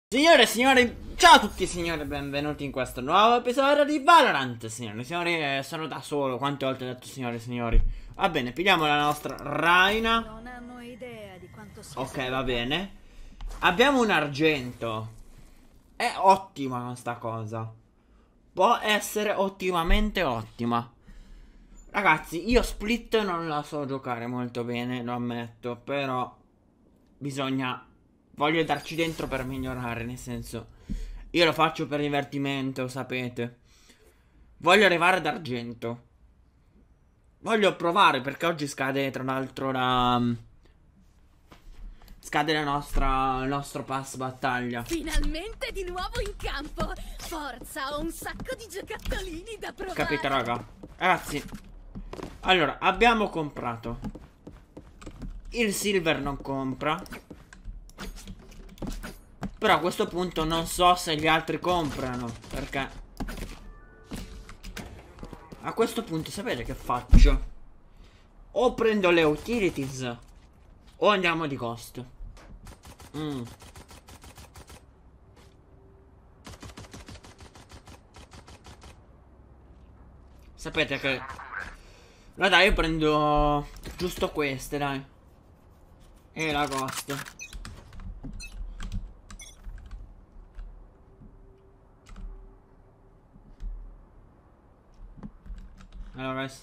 Signore e signori, ciao a tutti signori, benvenuti in questo nuovo episodio di Valorant. Signore e signori, sono da solo, quante volte ho detto signore e signori. Va bene, pigliamo la nostra Raina. Non hanno idea di quanto sia Ok, va bene. Abbiamo un argento. È ottima questa cosa. Può essere ottimamente ottima. Ragazzi, io Split non la so giocare molto bene, lo ammetto, però bisogna... Voglio darci dentro per migliorare, nel senso... Io lo faccio per divertimento, sapete. Voglio arrivare ad argento. Voglio provare, perché oggi scade, tra l'altro, la... Scade la nostra... il nostro pass battaglia. finalmente di nuovo in campo. Forza, ho un sacco di giocattolini da provare. Capite, raga? Ragazzi, allora, abbiamo comprato. Il Silver non compra. Però a questo punto non so se gli altri comprano. Perché a questo punto sapete che faccio? O prendo le utilities o andiamo di cost. Sapete che... No dai, io prendo giusto queste, dai. E la cost. Hello guys.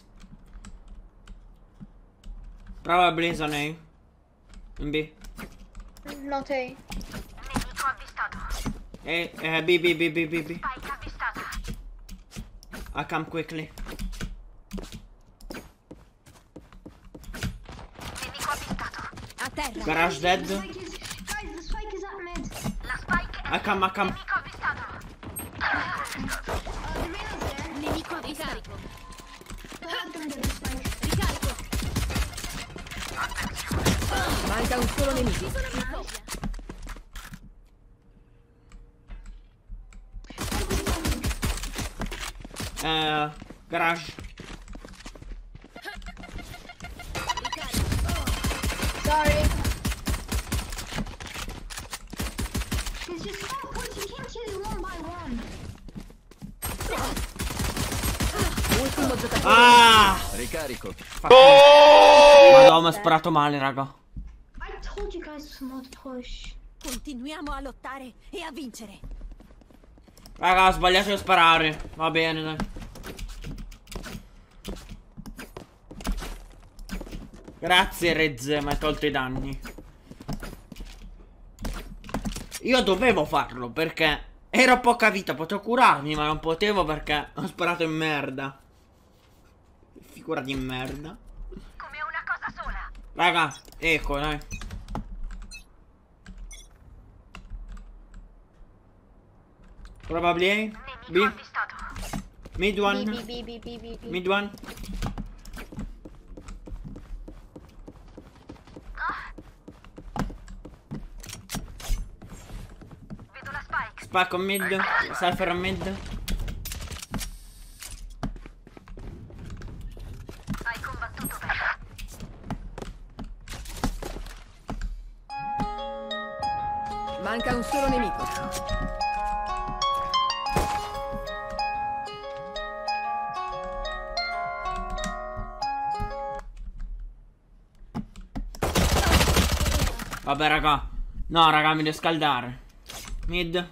Prova Blazon A. In B. Not A. Nemico avvistato. B, B, B, B, B, B. Spike avvistata. I come quickly. Nemico avvistato. A terra. Garage dead. Guys, the spike is at mid. La spike è... I come. Nemico avvistato. The Rena's there. Nemico avvistato. Go ahead and get the spike. Ricarico. Manca un solo nemico. Ci sono in copia. Garage. Sorry. It's just stop points. You can't kill you one by one. Ultimo giocatore. Ah! Ricarico. Madonna, mi ha sparato male, raga. I told you guys to not push. Continuiamo a lottare e a vincere. Raga, ho sbagliato a sparare. Va bene, dai. Grazie, Rezze, mi hai tolto i danni. Io dovevo farlo perché ero a poca vita, potevo curarmi, ma non potevo perché ho sparato in merda. Figura di merda. Come una cosa sola. Raga, ecco, dai. Probably A. Nemico B. avvistato. Mid one. B. Mid one. Vedo la spike. Spike on mid. Cypher on mid. Hai combattuto bene. Manca un solo nemico. Vabbè, raga. No, raga, mi devo scaldare. Mid.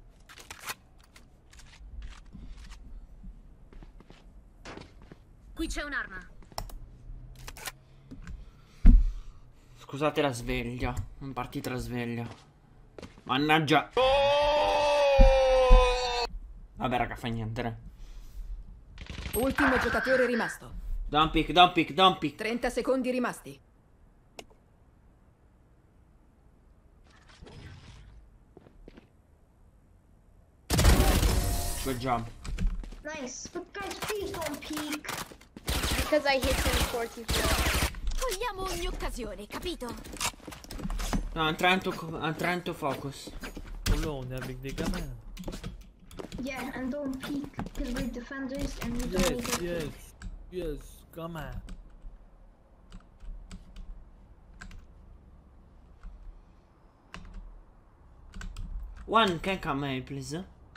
Qui c'è un'arma. Scusate la sveglia. Non partita la sveglia. Mannaggia. Vabbè, raga, fa niente, dai. Ultimo giocatore rimasto. Don't pick, don't pick, don't pick. 30 secondi rimasti. Good job. Nice. But guys, please don't peek. Because I hit him 44. Cogliamo ogni occasione, capito? No, I'm trying to focus. Alone avec des gamins. Yeah, and don't peek because we're defenders and we don't need to Yes, peek. yes, gamins. One can come here, please.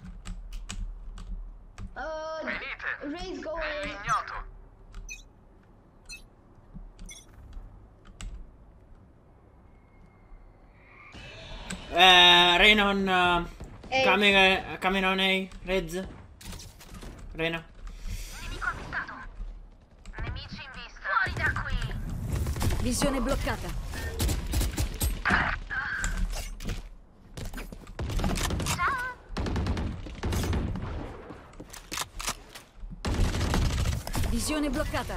Ray's going. Ignoto. Rain on Hey. coming on A, Reds. Rena. Nemico avvistato. Nemici in vista. Fuori da qui. Visione bloccata. Ciao. Visione bloccata.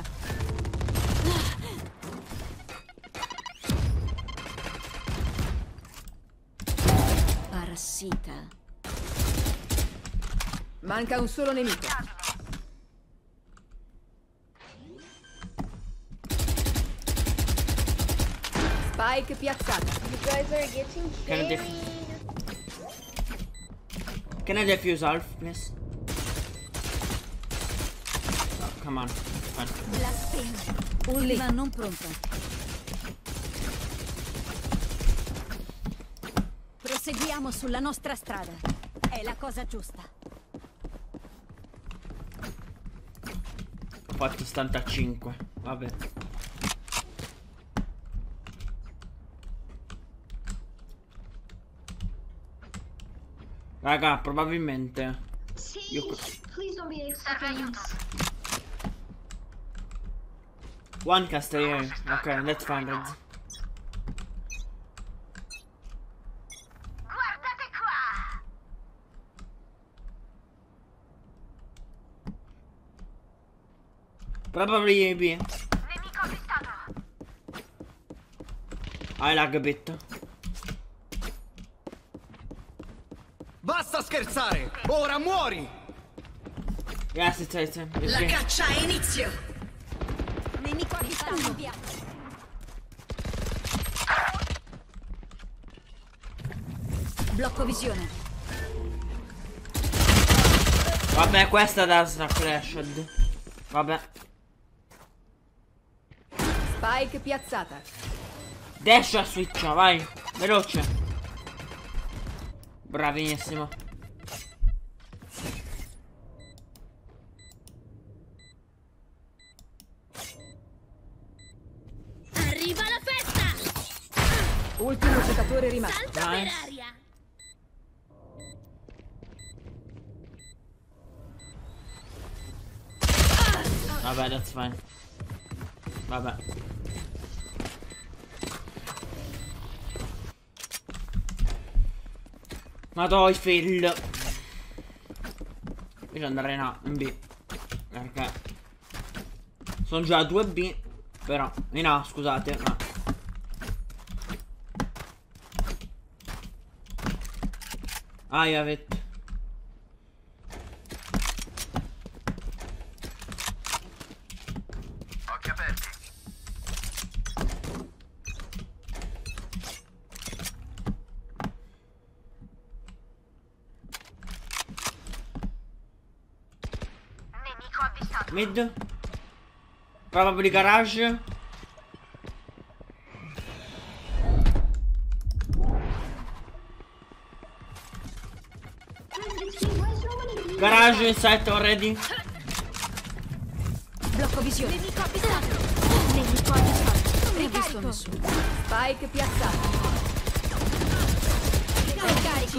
Parassita. Manca un solo nemico. Spike piazzata. You guys are getting Can I carried. Can I defuse Alf, please? Oh, come on. Fine. Blasfemo. Ultima non pronta. Proseguiamo sulla nostra strada. È la cosa giusta. Ho fatto 75. Vabbè. Raga, probabilmente. Sage, please don't be accepting this. One can stay here. Ok, that's fine, Reds. Guardate qua. Probably B. Nemico avvistato. I lag a bit. Basta scherzare! Ora muori! Yes, it's La B. caccia ha inizio. Nemico avvistato. Blocco visione. Vabbè, questa da flashed. Vabbè. Spike piazzata. Dash a switch, vai. Veloce. Bravissimo. Arriva la festa! Ultimo giocatore rimasto. Salta per Nice. aria! Vabbè, that's fine. Vabbè. Madò, i fail. Io andrei in B. Perché sono già a 2B. Però, in A, scusate. No. I have it. Occhi aperti. Nemico avvistato. Mid. Probably garage. Garage in sight already. Blocco visione. Nemico avvistato. Nemico avvistato. Non ho visto nessuno. Spike piazzato. Ricarico.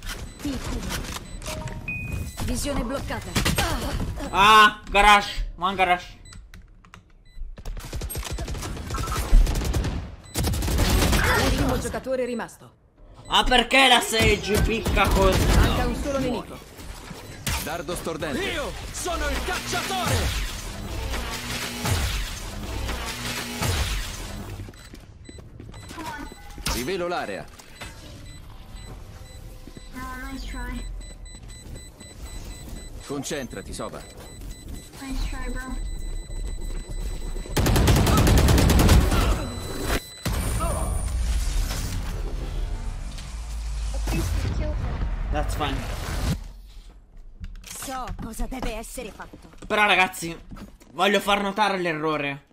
Visione bloccata. Ah, garage. One garage. Ultimo giocatore rimasto. Ah, perché la Sage picca così? Manca un solo nemico. Dardo stordente. Io sono il cacciatore! Rivelo l'area. Oh, nice try. Concentrati, Sova. Nice try, bro. At least we killed him. That's fine. So cosa deve essere fatto. Però ragazzi, voglio far notare l'errore.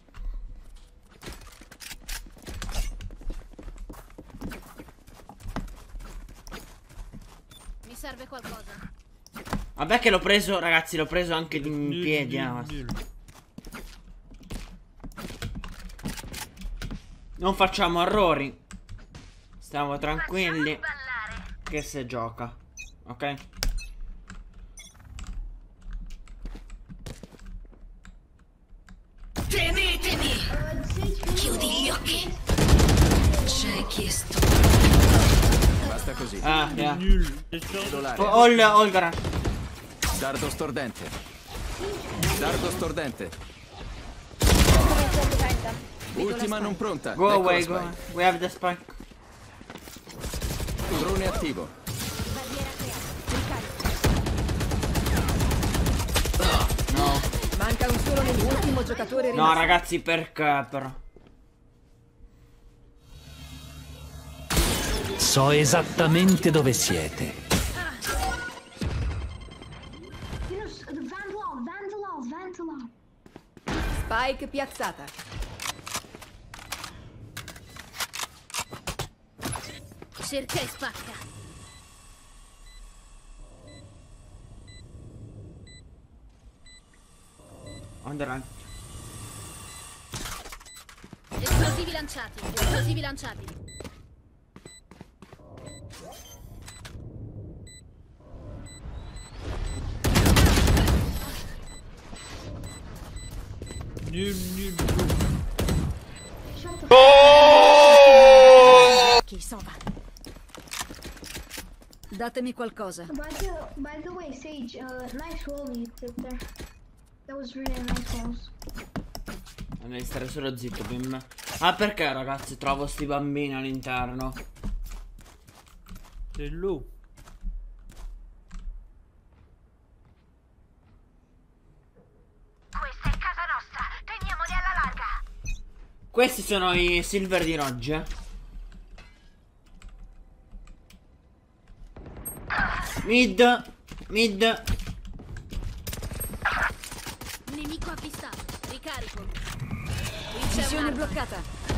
serve qualcosa. Vabbè che l'ho preso, ragazzi, l'ho preso anche in piedi. Non facciamo errori. Stiamo tranquilli. Che se gioca. Ok? Temetemi! Chiudi gli occhi. C'è chi sto. Basta così. Ah, yeah. Vedo l'area. All gara. Dardo stordente. Dardo stordente. Ultima non pronta. Go Ecco away, la go. spike. We have the spike. Drone attivo. No. Manca un solo nell'ultimo giocatore No, rimasto. ragazzi, perché però? So esattamente dove siete. Vandalov. Spike piazzata. Cerca e spacca. Underline. Esplosivi lanciati. Esplosivi lanciati. Chi sono? Datemi qualcosa. By the way, Sage, nice wall you did there. That was really nice walls. Devi stare solo zitto, Bim. Ah, perché, ragazzi, trovo sti bambini all'interno? Sei lui. Questa è casa nostra, teniamoli alla larga. Questi sono i silver di Rogge. Mid. Nemico avvistato. Ricarico. Missione bloccata.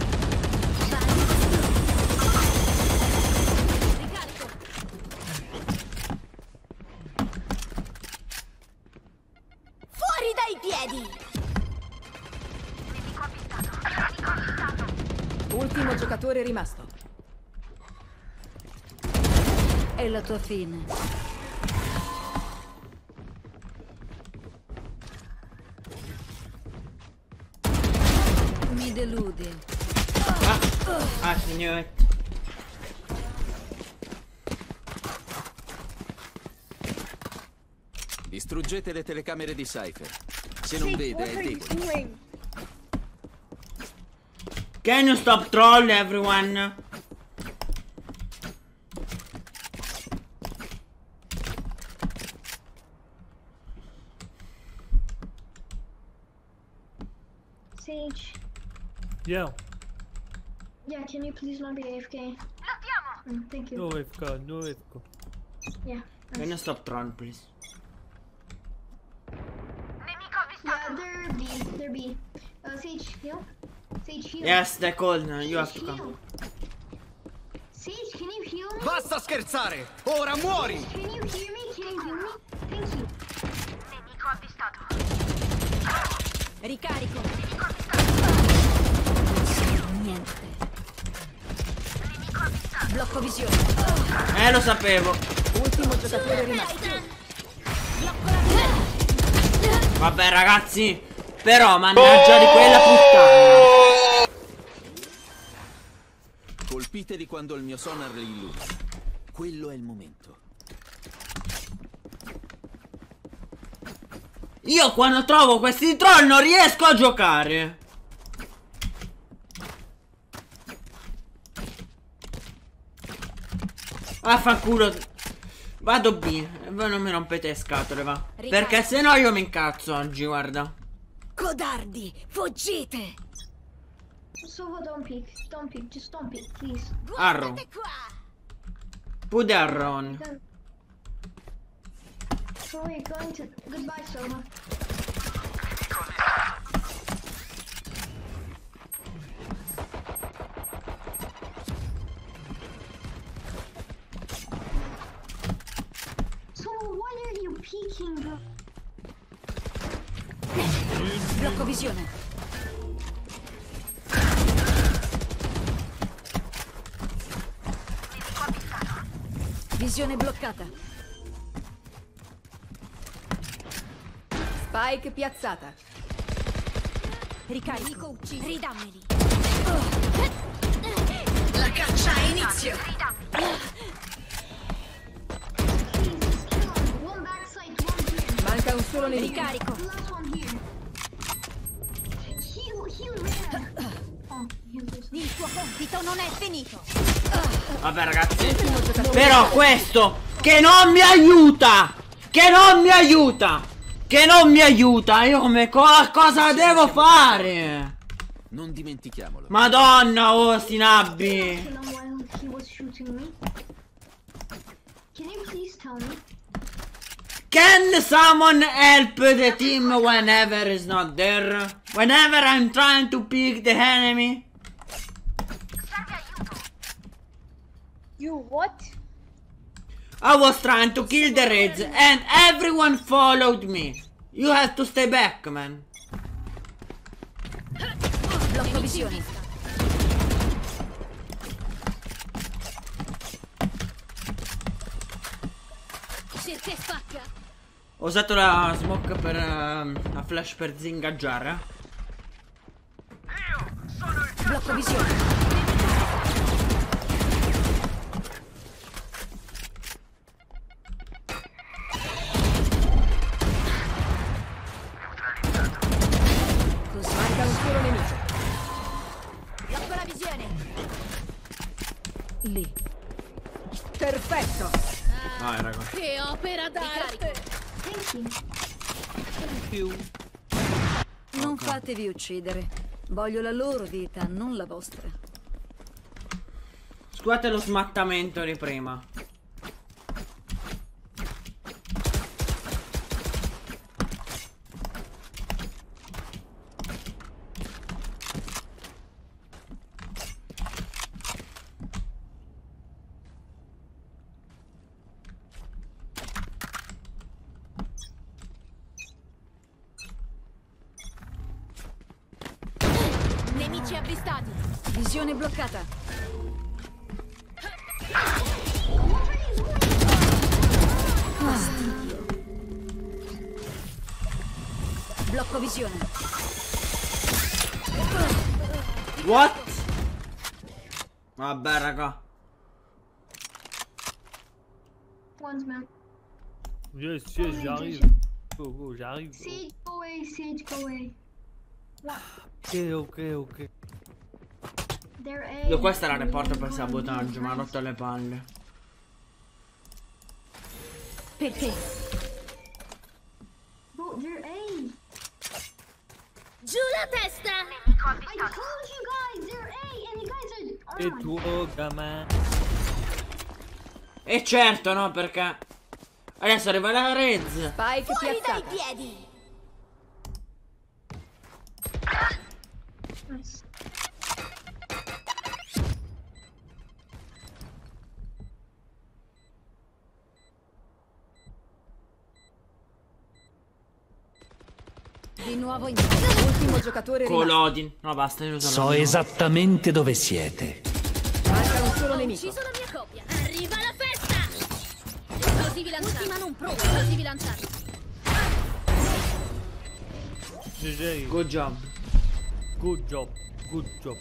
Ricarico. Fuori dai piedi! Ultimo giocatore rimasto. È la tua fine. Mi deludi. Ah, signore. Distruggete le telecamere di Cypher. Se non vede è debole. Can you stop troll, everyone? Sage. Yeah. Yeah, can you please not be AFK? Lottiamo. Thank you. No FK, no FK. Yeah. Can you stop troll, please? Nemico avvistato. Yeah, they're B. Sage, heal. Sage, heal. Yes, they called. You have to Sage, come. heal. Sage, can you heal me? Basta scherzare! Ora muori! Can you hear me? Can you heal me? Thank you. Nemico avvistato. Ricarico. Niente. Blocco visione. Lo sapevo. Ultimo giocatore rimasto. Vabbè, ragazzi. Però, mannaggia di quella puttana. Colpiteli quando il mio sonar li illumina. Quello è il momento. Io quando trovo questi troll non riesco a giocare. Affanculo. Vado B. Voi non mi rompete le scatole, va. Perché se no io mi incazzo oggi, guarda. Codardi, fuggite! Sova, don't peek, just don't peek, please. Arrow. Guardate qua! Put the arrow on. So we're going to. Goodbye, Sova. peeking, bro. Blocco visione. Visione bloccata. Spike piazzata. Ricarico ucciso. Ridammeli. La caccia ha inizio. Jesus, kill him. One backside, one here. Manca un solo nemico. Ricarico. The last one here. He ran. Oh, he was Il tuo compito non è finito. Vabbè ragazzi, però questo che non mi aiuta, che non mi aiuta, che non mi aiuta. Io come cosa devo fare? Non dimentichiamolo. Madonna, oh Sinabbi. kill him while he was shooting me. Can you please tell me? Can someone help the team whenever is not there? Whenever I'm trying to pick the enemy? You what? I was trying to kill the raids and everyone followed me. You have to stay back, man. Blocco visione. Cerca e spacca. Ho usato la smoke per la flash per zingaggiare. Blocco visione. Manca un solo nemico. Blocco la visione. Lì. Perfetto. Vai raga. Che opera d'arte. Thank you. Non fatevi uccidere. Voglio la loro vita, non la vostra. Scusate lo smattamento di prima. Nemici avvistati. Visione bloccata. Fastidio. Blocco visione. What? Vabbè raga. One's man. Yes, yes, j'arrive. Go, go, j'arrive. Go. Sage, go away. Sage, go away. Ok. They're A. Io questa la reporto per sabotaggio, mi ha rotto le palle. Per te. Bro, they're A. Giù la testa. I told you guys, they're A, and you guys are. Oh E my tuo gamin. E certo, no, perché adesso arriva la Rez. Spike piazzata. piedi. Nice. Di nuovo in ultimo giocatore rimasto. Colodin. No, basta, io sono. So esattamente dove siete. Manca un solo nemico. Ucciso la mia coppia. Arriva la festa. Esplosivi lanciati. Ultima non provo. Esplosivi lanciati. GG. Good job. Good job. Good job.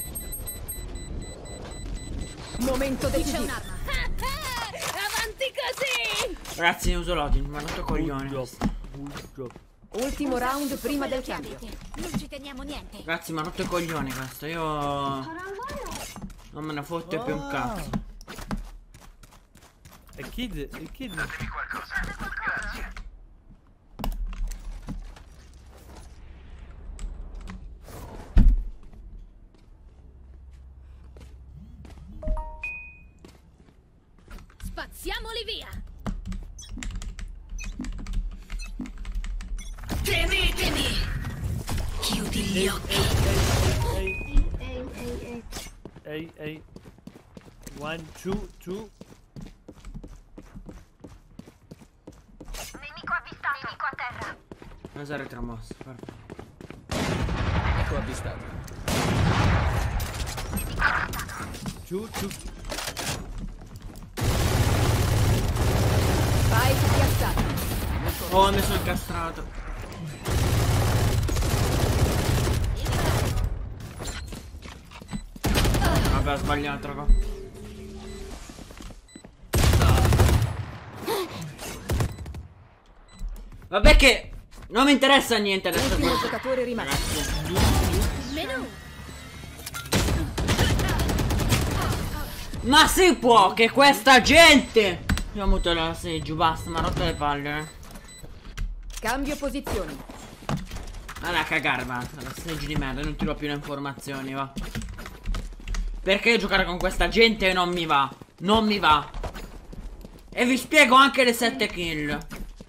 Momento C'è decisivo. un'arma. Avanti così. Ragazzi, io uso Lodin, ma non to Good coglioni. job. Good job. Ultimo round prima del cambio. Non ci teniamo niente. Ragazzi, ma rotto i coglioni questo. Io non me ne fotte più un cazzo. E Kid. Spazziamoli via. Temetemi. Chiudi gli occhi. A. Hey. 1, 2, 2. Cosa retromossa? Ecco avvistato. Giù, giù. Vai piazzato. Oh, mi sono incastrato. Vabbè, ho sbagliato, raga. Vabbè che non mi interessa niente adesso. Ultimo giocatore rimasto. Meno. Ma si può che questa gente. Io ho avuto la seggio, basta, mi ha rotto le palle. Cambio posizione. Allora, a cagare, va. La seggio di merda, non tiro più le informazioni, va. Perché giocare con questa gente non mi va. Non mi va. E vi spiego anche le 7 kill.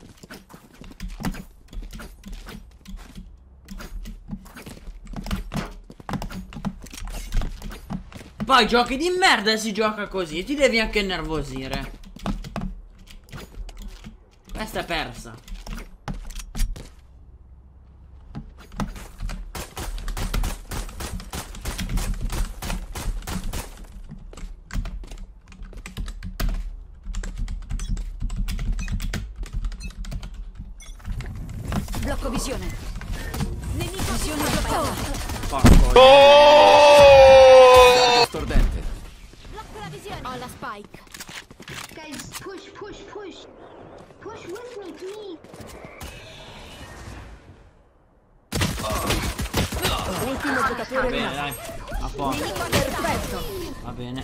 Poi giochi di merda e si gioca così. Ti devi anche innervosire. Questa è persa. Blocco visione. Nemico visione bloccata. Porco. Stordente. Blocco la visione. Ho la spike. Guys, push, push, push. Push with me, please. Ultimo Va giocatore bene, rimasto. dai. A posto. Perfetto. Va bene.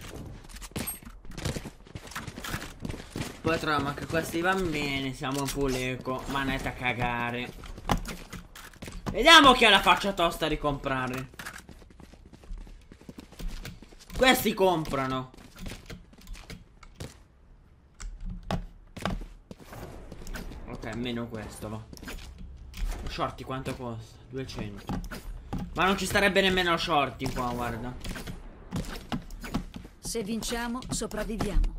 Poi troviamo anche questi bambini. Siamo in full eco. Manetta a cagare. Vediamo chi ha la faccia tosta di comprare. Questi comprano. Ok, meno questo, va. Shorty quanto costa? 200. Ma non ci starebbe nemmeno shorty qua, guarda. Se vinciamo, sopravviviamo.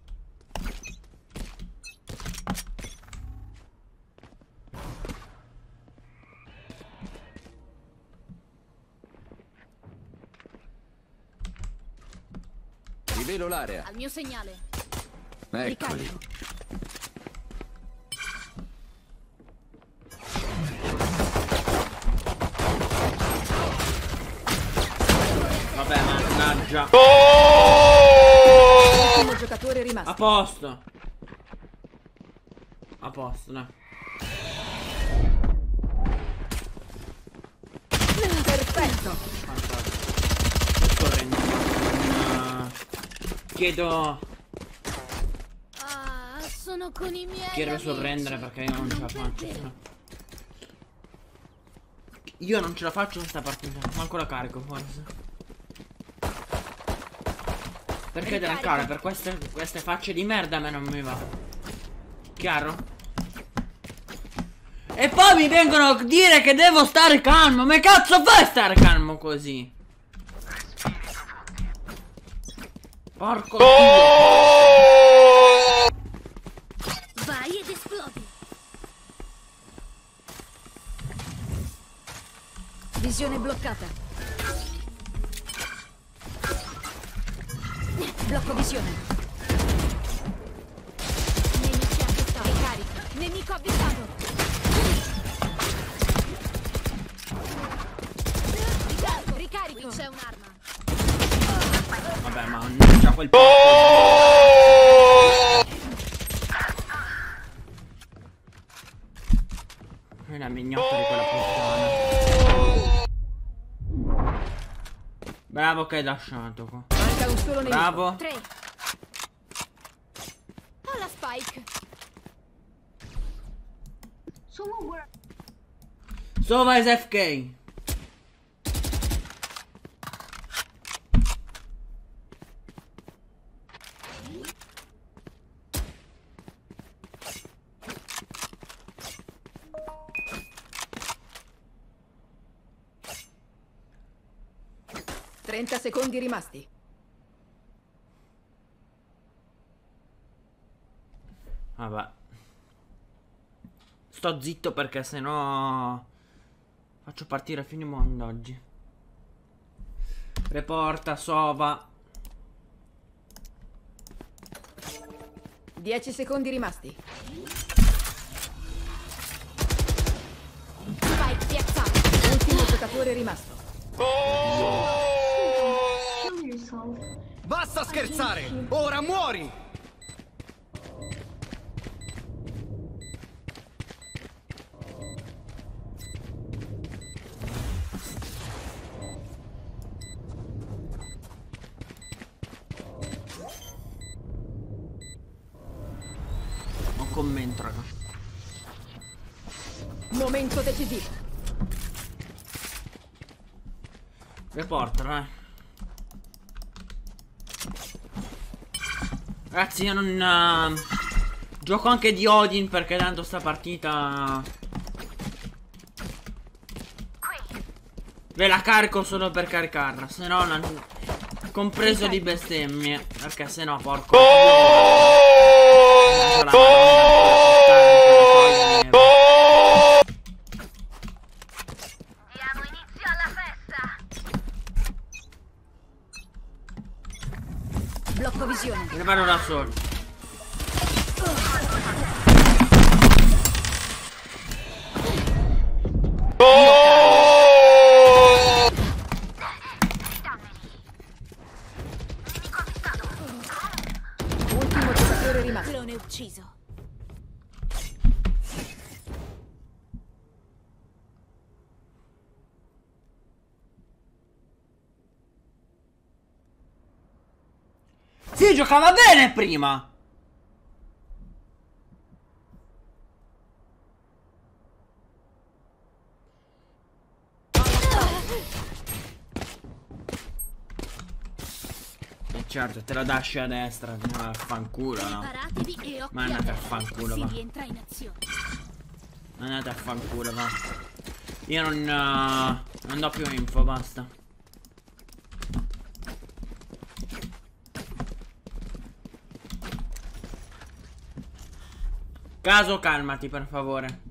Rivelo l'area. Al mio segnale. Eccoli. Vabbè, mannaggia. Ultimo giocatore A rimasto. posto. A posto, dai. Perfetto. Fantastico. Sto correndo. Chiedo. Ah, sono con i miei Chiedo amici. sorprendere perché io non ce la faccio. Io non ce la faccio questa partita. Manco la carico, forse. Perché devo ancora? Per queste facce di merda a me non mi va. Chiaro? E poi mi vengono a dire che devo stare calmo. Ma cazzo fai stare calmo così? Porco Dio. Vai ed esplodi. Visione bloccata. Blocco visione. Nemici avvistato. Ricarica. Nemico avvistato. Ricarico. Qui c'è un'arma. Vabbè, ma non c'ha quel porco. È la mignotta di quella puttana. Bravo che hai lasciato qua. Manca un solo nemico. Bravo. 3. Ho la spike. Sova is FK. Trenta secondi rimasti. Vabbè. Sto zitto perché sennò faccio partire fino in mondo oggi. Reporta, sova. 10 secondi rimasti. Spike piazzato. Ultimo giocatore rimasto. Kill yourself. Basta scherzare! Ora muori! Non commento, raga. Momento decisivo. Reporter, Ragazzi, io non gioco anche di Odin perché tanto sta partita ve la carico solo per caricarla, se no non... compreso di bestemmie, perché se no porco Diamo inizio alla festa. Blocco visione. me ne vado da solo. Ultimo giocatore rimasto. Clone ucciso. Si giocava bene prima. Certo, te la dasci a destra, ma fanculo, no? Preparatevi e occhi Ma andate a aperti. fanculo, Si va. rientra in azione. Andate a fanculo, va. Io non do più info, basta. Caso, calmati, per favore.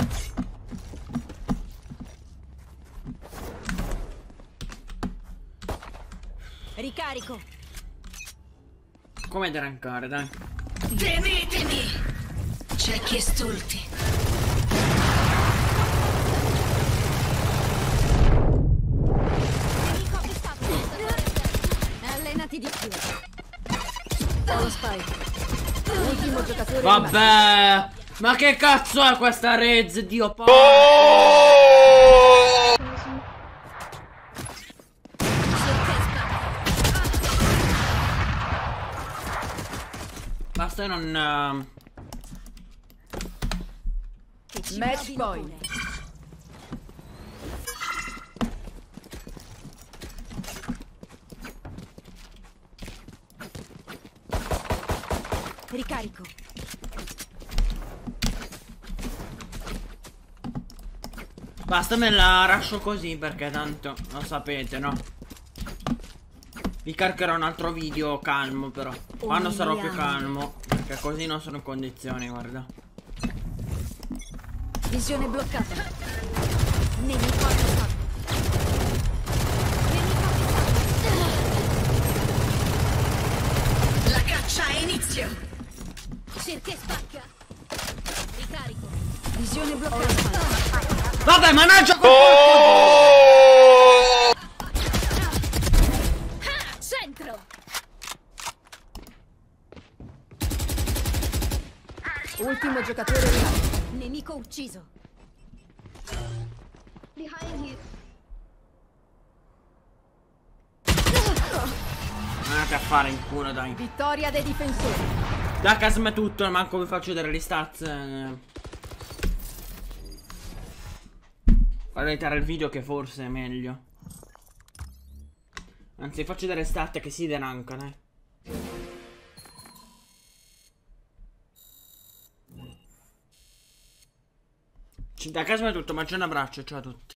Ricarico. Come drancare, dai. Temetemi. C'è chi stulti. Nemico avvistato. Allenati di più. Lo spike. Ultimo giocatore rimasto. Vabbè. Ma che cazzo è questa Rez, Dio porco? Basta, io non... Che ci Match provino point. pure. Ricarico. Basta, me la lascio così perché tanto lo sapete, no? Vi caricherò un altro video calmo però. Quando sarò più calmo, perché così non sono in condizioni, guarda. Visione bloccata. Nemico avvistato. Nemico avvistato. La caccia ha inizio. Cerca e spacca. Ricarico. Visione bloccata. Vabbè, mannaggia Centro. Ultimo giocatore rimasto. Nemico ucciso. Behind you. Andate a fare in culo, dai. Vittoria dei difensori. Da casma è tutto, manco vi faccio vedere le stats. Vado a editare il video che forse è meglio. Anzi, faccio vedere stat che si denanca, dai. Da casma è tutto, ma c'è un abbraccio, ciao a tutti.